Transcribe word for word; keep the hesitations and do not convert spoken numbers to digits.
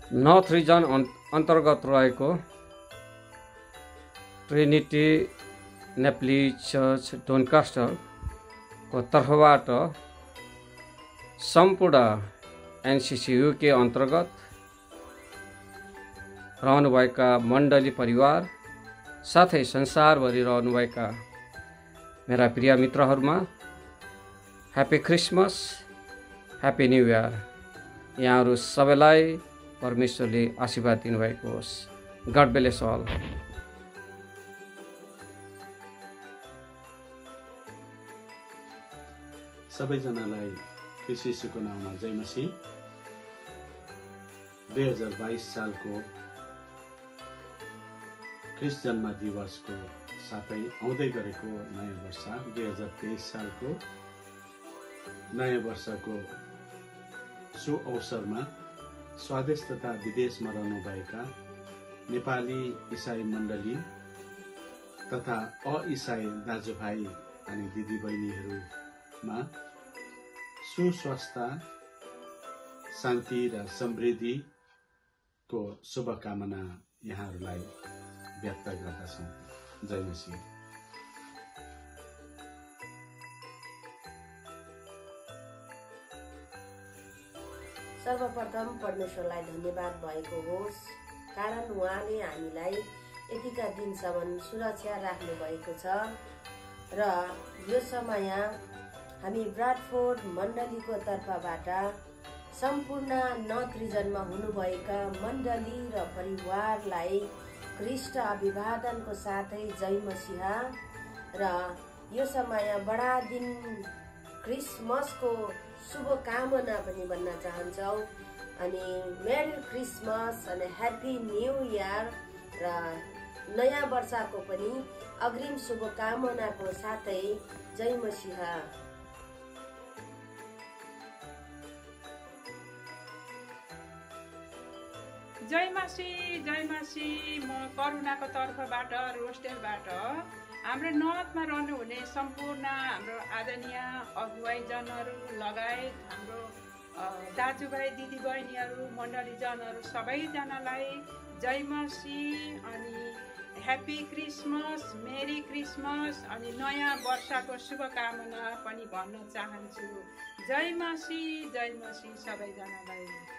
North reason अन्तर्गत रहेको Trinity Nepali church डोनकास्टरको तर्फबाट सम्पूर्ण एनसीसी युके अन्तर्गत रहनुभएका मण्डली परिवार साथै संसारभरि रहनुभएका मेरा प्रिय मित्रहरूमा happy Christmas, happy new year. यहाँहरू सबैलाई परमेश्वरले आशीर्वाद दिनुभएको होस्। God bless all. सबैजनालाई ख्रीष्ट येशूको नाममा जय मसीह। दुई हजार बाइस सालको ख्रीष्ट जन्म दिवसको साथै आउँदै गरेको नयाँ वर्ष दुई हजार तेइस सालको नयाँ वर्षको सु अवसरमा स्वदेश तथा विदेशमा रहनुभएका नेपाली इसाई मण्डली तथा अइसाई दाजुभाइ अनि दिदीबहिनीहरूमा सुस्वास्थ्य, शान्ति र समृद्धिको शुभकामना यहाँहरूलाई व्यक्त गर्दछौँ। जय मसीह। सर्वप्रथम परमेश्वरलाई धन्यवाद भएको होस्, कारण उहाँले हामीलाई यतिका दिनसम्म सुरक्षा राख्नु भएको छ र यो समय हामी ब्राडफोर्ड मण्डलीको तर्फबाट सम्पूर्ण नर्थ रिजनमा हुनुभएका मण्डली र परिवारलाई ख्रीष्ट अभिवादनको साथै जय मसीह र यो समय बडा दिन क्रिसमसको शुभकामना पनि भन्न चाहन्छौँ। अनि मेरी क्रिसमस अनि ह्याप्पी न्यू इयर र नयाँ वर्षको पनि अग्रिम शुभकामनाको साथै जय मसीह। जय मसीह, जय मसीह। म करुणाको तर्फबाट रोस्टेलबाट हाम्रो नर्थमा रहनुहुने सम्पूर्ण हाम्रो आदरणीय अगुवाईजनहरू लगायत हाम्रो दाजुभाइ दिदीबहिनीहरू मण्डलीजनहरू सबैजनालाई जय मसीह अनि ह्याप्पी क्रिसमस, मेरी क्रिसमस अनि नयाँ वर्षको शुभकामना पनि भन्न चाहन्छु। जय मसीह, जय मसीह सबैजनालाई।